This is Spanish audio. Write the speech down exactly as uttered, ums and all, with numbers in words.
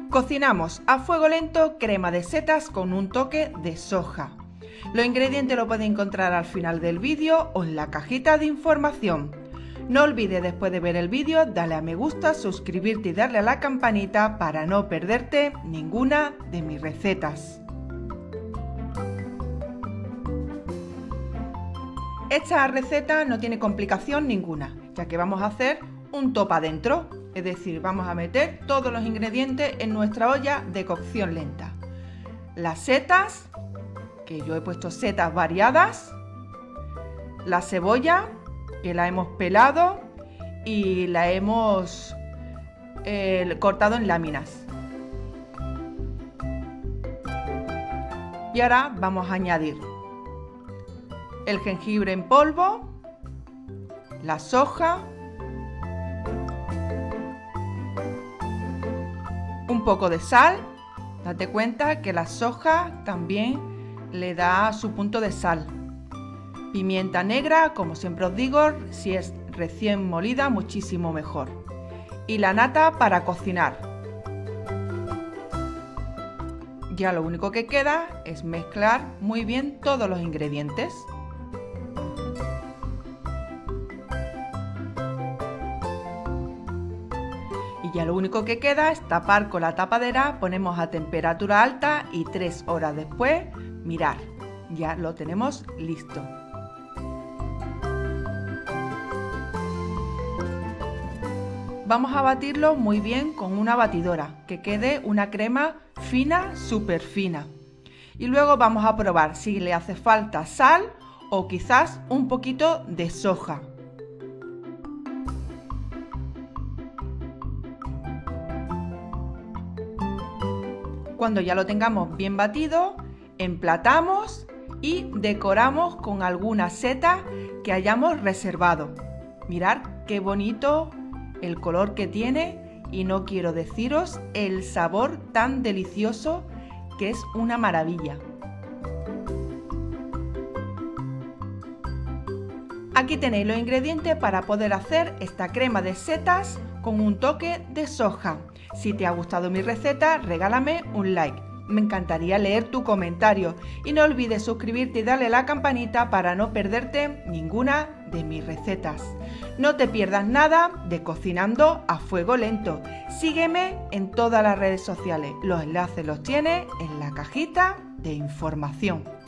Cocinamos a fuego lento crema de setas con un toque de soja. Los ingredientes los puedes encontrar al final del vídeo o en la cajita de información. No olvides después de ver el vídeo darle a me gusta, suscribirte y darle a la campanita para no perderte ninguna de mis recetas. Esta receta no tiene complicación ninguna, ya que vamos a hacer un topa adentro, es decir, vamos a meter todos los ingredientes en nuestra olla de cocción lenta. Las setas, que yo he puesto setas variadas, la cebolla, que la hemos pelado y la hemos eh, cortado en láminas. Y ahora vamos a añadir el jengibre en polvo, la soja, un poco de sal. Date cuenta que la soja también le da su punto de sal. Pimienta negra, como siempre os digo, si es recién molida, muchísimo mejor. Y la nata para cocinar. Ya lo único que queda es mezclar muy bien todos los ingredientes. Y ya lo único que queda es tapar con la tapadera, ponemos a temperatura alta y tres horas después, mirar, ya lo tenemos listo. Vamos a batirlo muy bien con una batidora, que quede una crema fina, súper fina. Y luego vamos a probar si le hace falta sal o quizás un poquito de soja. Cuando ya lo tengamos bien batido, emplatamos y decoramos con alguna seta que hayamos reservado. Mirad qué bonito el color que tiene y no quiero deciros el sabor tan delicioso que es una maravilla. Aquí tenéis los ingredientes para poder hacer esta crema de setas con un toque de soja. Si te ha gustado mi receta, regálame un like. Me encantaría leer tu comentario y no olvides suscribirte y darle a la campanita para no perderte ninguna de mis recetas. No te pierdas nada de Cocinando a Fuego Lento. Sígueme en todas las redes sociales. Los enlaces los tienes en la cajita de información.